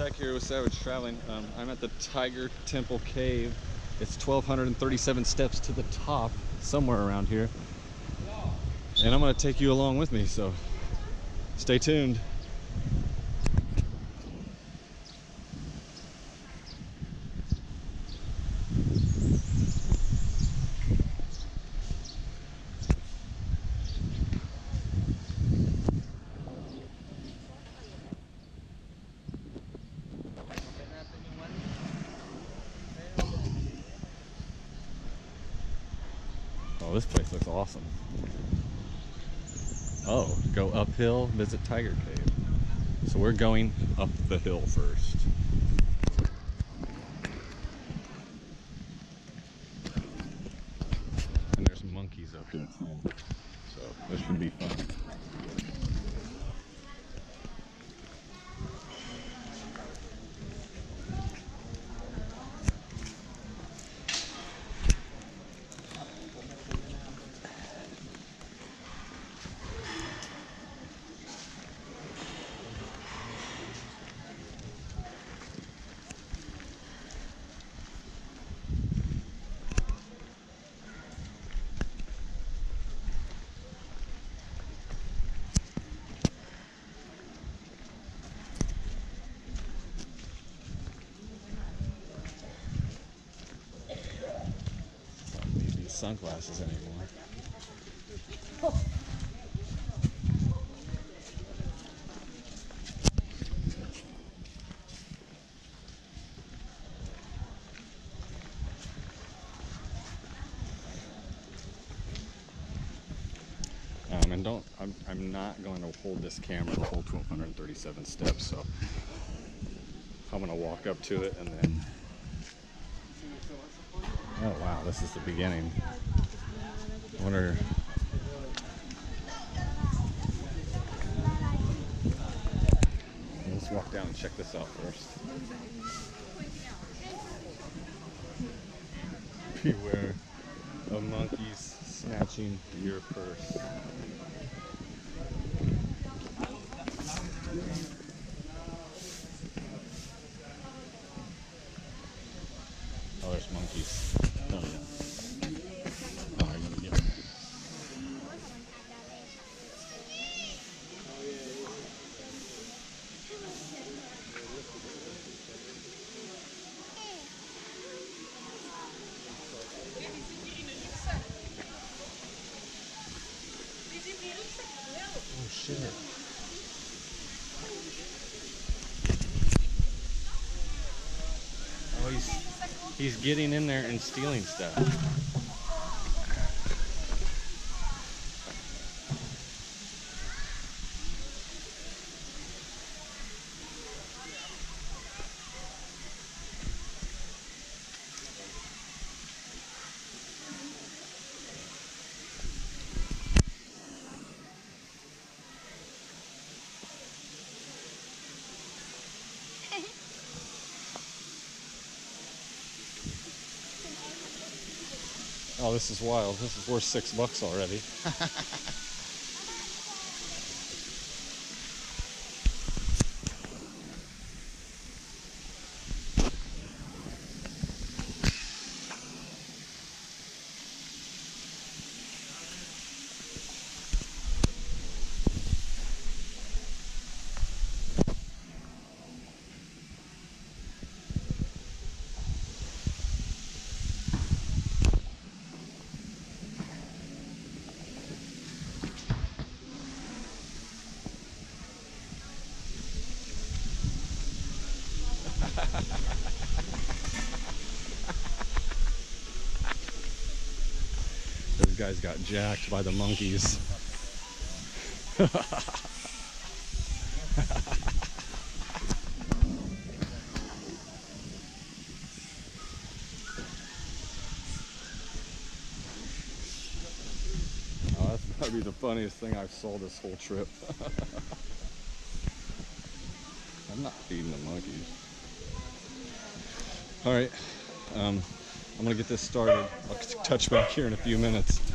Zach here with Savage Traveling. I'm at the Tiger Temple Cave. It's 1,237 steps to the top, somewhere around here. And I'm going to take you along with me, so stay tuned. Oh, this place looks awesome. Oh, go uphill, visit Tiger Cave. So we're going up the hill first. And there's monkeys up here too. So this should be fun. Sunglasses anymore. And I'm not going to hold this camera the whole 1,237 steps, so I'm going to walk up to it and then. Oh wow, this is the beginning. I wonder. Let's walk down and check this out first. Beware of monkeys snatching your purse. Oh, there's monkeys. Oh, yeah. Oh, are you gonna get it? Oh, shit. Oh, he's getting in there and stealing stuff. Oh, this is wild. This is worth $6 already. Those guys got jacked by the monkeys. Oh, that's gotta be the funniest thing I've saw this whole trip. I'm not feeding the monkeys. All right, I'm gonna get this started. I'll touch back here in a few minutes.